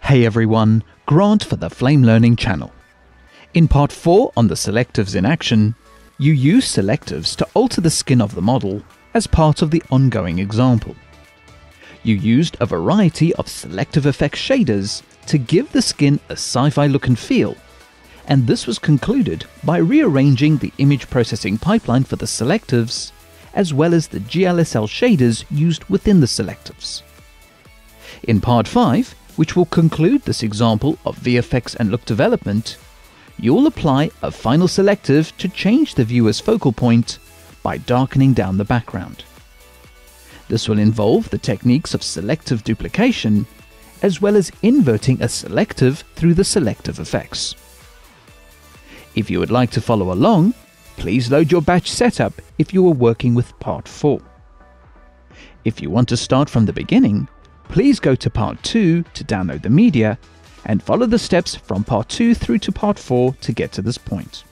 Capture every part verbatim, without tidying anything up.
Hey everyone, Grant for the Flame Learning channel. In part four on the Selectives in action, you use Selectives to alter the skin of the model as part of the ongoing example. You used a variety of SelectiveFX shaders to give the skin a sci-fi look and feel, and this was concluded by rearranging the image processing pipeline for the Selectives, as well as the G L S L shaders used within the Selectives. In part five, which will conclude this example of V F X and look development, you'll apply a final selective to change the viewer's focal point by darkening down the background. This will involve the techniques of selective duplication, as well as inverting a selective through the SelectiveFX. If you would like to follow along, please load your batch setup if you are working with part four. If you want to start from the beginning, please go to part two to download the media and follow the steps from part two through to part four to get to this point.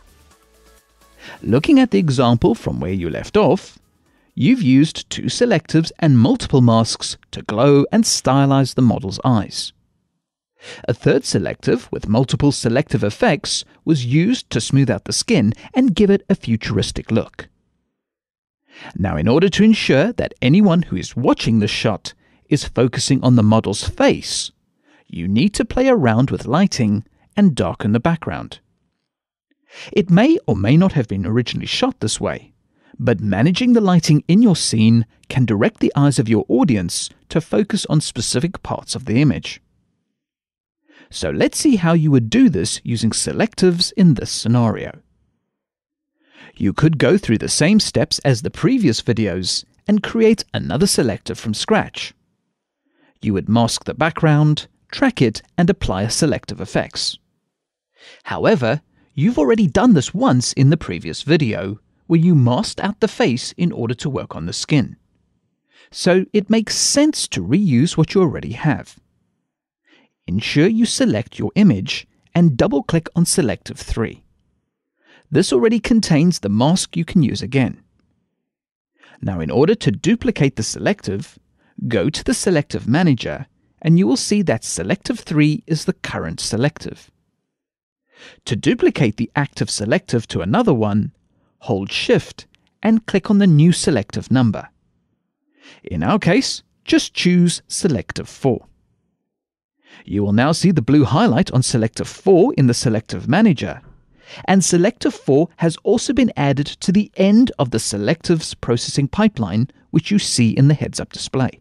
Looking at the example from where you left off, you've used two selectives and multiple masks to glow and stylize the model's eyes. A third selective with multiple selective effects was used to smooth out the skin and give it a futuristic look. Now, in order to ensure that anyone who is watching this shot is focusing on the model's face, you need to play around with lighting and darken the background. It may or may not have been originally shot this way, but managing the lighting in your scene can direct the eyes of your audience to focus on specific parts of the image. So let's see how you would do this using selectives in this scenario. You could go through the same steps as the previous videos and create another selective from scratch. You would mask the background, track it, and apply a SelectiveFX. However, you've already done this once in the previous video, where you masked out the face in order to work on the skin. So it makes sense to reuse what you already have. Ensure you select your image and double-click on Selective three. This already contains the mask you can use again. Now, in order to duplicate the selective, go to the Selective Manager and you will see that Selective three is the current selective. To duplicate the active selective to another one, hold Shift and click on the new selective number. In our case, just choose Selective four. You will now see the blue highlight on Selective four in the Selective Manager, and Selective four has also been added to the end of the Selectives processing pipeline, which you see in the heads-up display.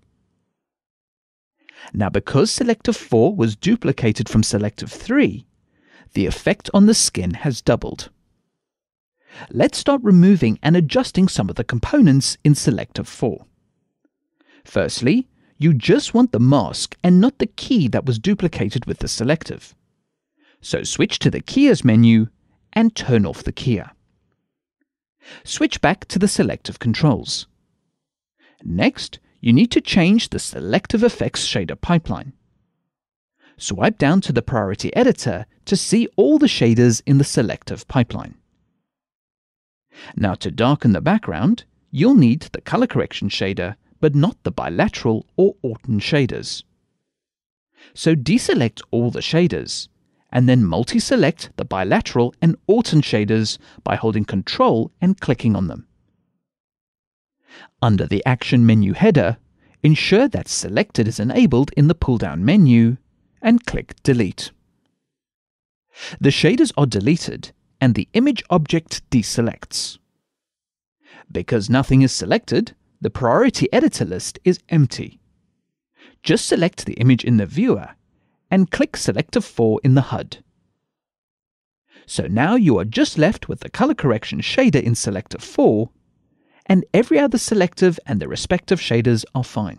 Now, because Selective four was duplicated from Selective three, the effect on the skin has doubled. Let's start removing and adjusting some of the components in Selective four. Firstly, you just want the mask and not the key that was duplicated with the selective. So switch to the Keyers menu and turn off the keyer. Switch back to the selective controls. Next, you need to change the SelectiveFX shader pipeline. Swipe down to the priority editor to see all the shaders in the selective pipeline. Now, to darken the background, you'll need the color correction shader, but not the bilateral or Orton shaders. So deselect all the shaders, and then multi-select the bilateral and Orton shaders by holding Control and clicking on them. Under the Action menu header, ensure that Selected is enabled in the pull-down menu and click Delete. The shaders are deleted and the image object deselects. Because nothing is selected, the priority editor list is empty. Just select the image in the viewer and click Selective four in the H U D. So now you are just left with the color correction shader in Selective four, and every other selective and the respective shaders are fine.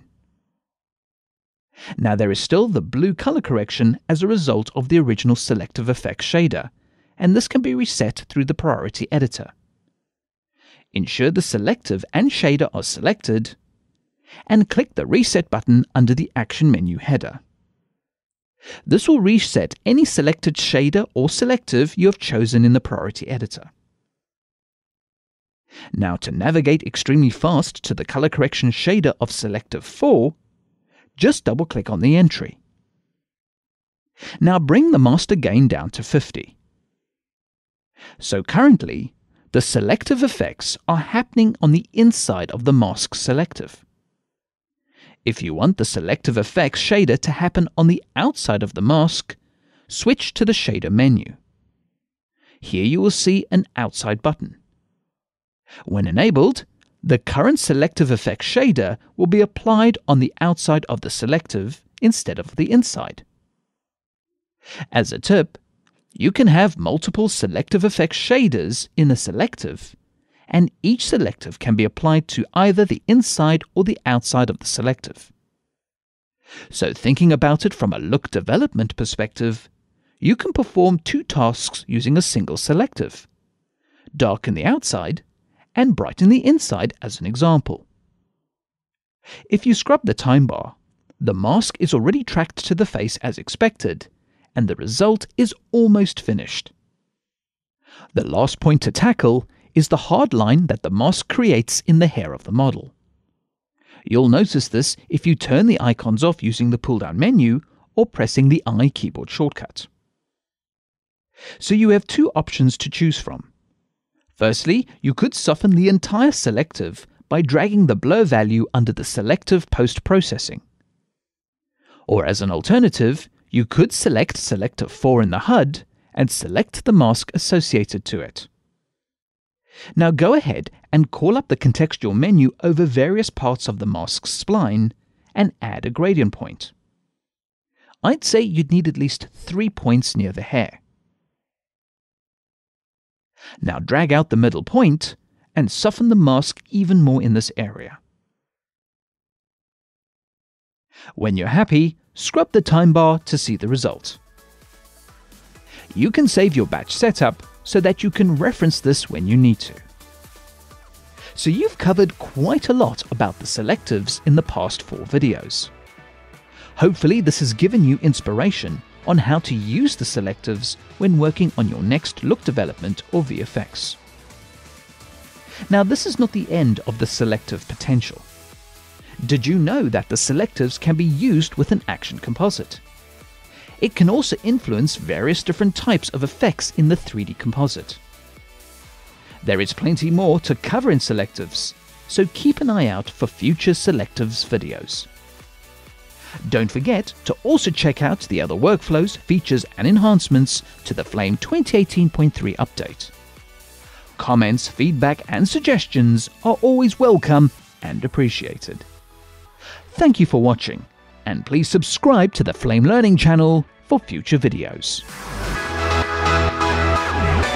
Now, there is still the blue color correction as a result of the original SelectiveFX shader, and this can be reset through the priority editor. Ensure the selective and shader are selected, and click the Reset button under the Action menu header. This will reset any selected shader or selective you have chosen in the priority editor. Now, to navigate extremely fast to the color correction shader of Selective four, just double-click on the entry. Now bring the master gain down to fifty. So currently, the selective effects are happening on the inside of the mask selective. If you want the SelectiveFX shader to happen on the outside of the mask, switch to the shader menu. Here you will see an outside button. When enabled, the current SelectiveFX shader will be applied on the outside of the selective instead of the inside. As a tip, you can have multiple SelectiveFX shaders in a selective, and each selective can be applied to either the inside or the outside of the selective. So thinking about it from a look development perspective, you can perform two tasks using a single selective: darken the outside and brighten the inside as an example. If you scrub the time bar, the mask is already tracked to the face as expected, and the result is almost finished. The last point to tackle is the hard line that the mask creates in the hair of the model. You'll notice this if you turn the icons off using the pull-down menu or pressing the I keyboard shortcut. So you have two options to choose from. Firstly, you could soften the entire selective by dragging the blur value under the selective post-processing. Or as an alternative, you could select Selective four in the H U D and select the mask associated to it. Now go ahead and call up the contextual menu over various parts of the mask's spline and add a gradient point. I'd say you'd need at least three points near the hair. Now drag out the middle point and soften the mask even more in this area. When you're happy, scrub the time bar to see the result. You can save your batch setup so that you can reference this when you need to. So you've covered quite a lot about the selectives in the past four videos. Hopefully this has given you inspiration on how to use the selectives when working on your next look development or V F X. Now this is not the end of the selective potential. Did you know that the selectives can be used with an action composite? It can also influence various different types of effects in the three D composite. There is plenty more to cover in selectives, so keep an eye out for future selectives videos. Don't forget to also check out the other workflows, features and enhancements to the Flame twenty eighteen point three update. Comments, feedback and suggestions are always welcome and appreciated. Thank you for watching, and please subscribe to the Flame Learning channel for future videos.